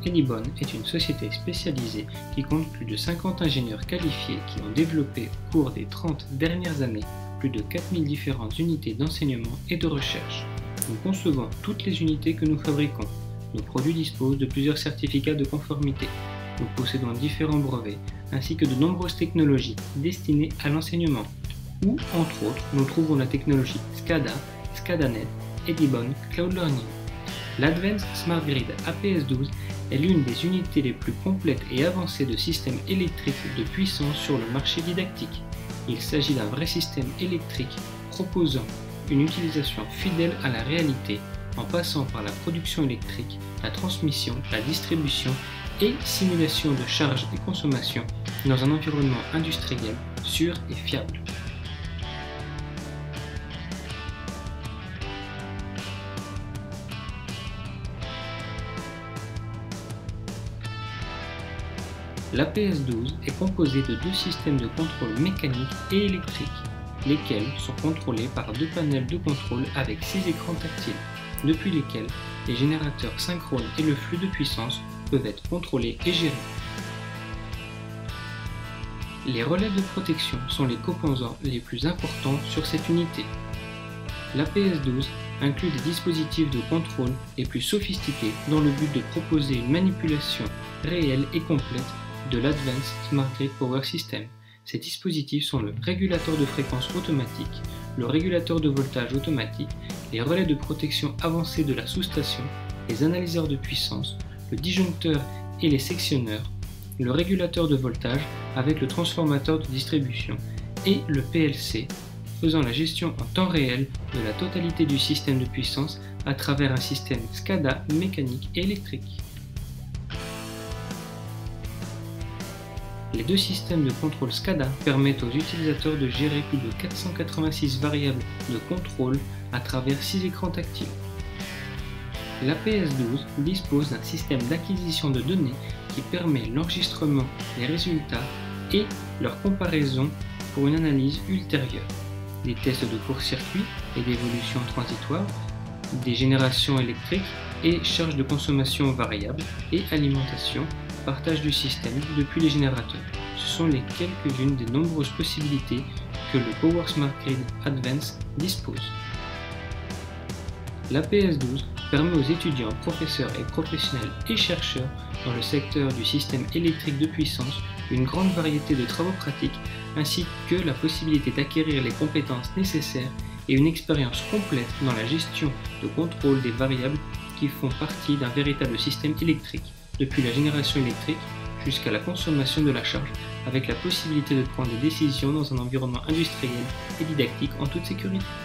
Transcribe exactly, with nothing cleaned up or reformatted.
Elibon est une société spécialisée qui compte plus de cinquante ingénieurs qualifiés qui ont développé au cours des trente dernières années plus de quatre mille différentes unités d'enseignement et de recherche. Nous concevons toutes les unités que nous fabriquons. Nos produits disposent de plusieurs certificats de conformité. Nous possédons différents brevets ainsi que de nombreuses technologies destinées à l'enseignement, où, entre autres, nous trouvons la technologie SCADA, SCADAnet, Elibon Cloud Learning. L'Advanced Smart Grid A P S douze est l'une des unités les plus complètes et avancées de systèmes électriques de puissance sur le marché didactique. Il s'agit d'un vrai système électrique proposant une utilisation fidèle à la réalité en passant par la production électrique, la transmission, la distribution et simulation de charges et consommation dans un environnement industriel sûr et fiable. L'A P S douze est composée de deux systèmes de contrôle mécanique et électrique, lesquels sont contrôlés par deux panels de contrôle avec six écrans tactiles, depuis lesquels les générateurs synchrones et le flux de puissance peuvent être contrôlés et gérés. Les relais de protection sont les composants les plus importants sur cette unité. L'A P S douze inclut des dispositifs de contrôle les plus sophistiqués dans le but de proposer une manipulation réelle et complète de l'Advanced Smart Grid Power System. Ces dispositifs sont le régulateur de fréquence automatique, le régulateur de voltage automatique, les relais de protection avancés de la sous-station, les analyseurs de puissance, le disjoncteur et les sectionneurs, le régulateur de voltage avec le transformateur de distribution et le P L C, faisant la gestion en temps réel de la totalité du système de puissance à travers un système SCADA mécanique et électrique. Les deux systèmes de contrôle SCADA permettent aux utilisateurs de gérer plus de quatre cent quatre-vingt-six variables de contrôle à travers six écrans tactiles. L'A P S douze dispose d'un système d'acquisition de données qui permet l'enregistrement des résultats et leur comparaison pour une analyse ultérieure. Des tests de court-circuit et d'évolution transitoire, des générations électriques et charges de consommation variables et alimentation, partage du système depuis les générateurs. Ce sont les quelques-unes des nombreuses possibilités que le Power Smart Grid Advanced dispose. L'A P S douze permet aux étudiants, professeurs et professionnels et chercheurs dans le secteur du système électrique de puissance une grande variété de travaux pratiques ainsi que la possibilité d'acquérir les compétences nécessaires et une expérience complète dans la gestion de contrôle des variables qui font partie d'un véritable système électrique, depuis la génération électrique jusqu'à la consommation de la charge, avec la possibilité de prendre des décisions dans un environnement industriel et didactique en toute sécurité.